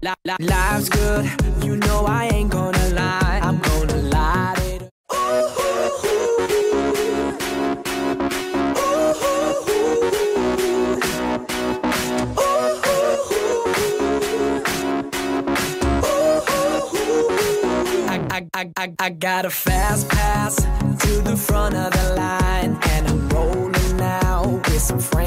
Life's good, you know I ain't gonna lie. I'm gonna light it. I got a fast pass to the front of the line, and I'm rolling now with some friends.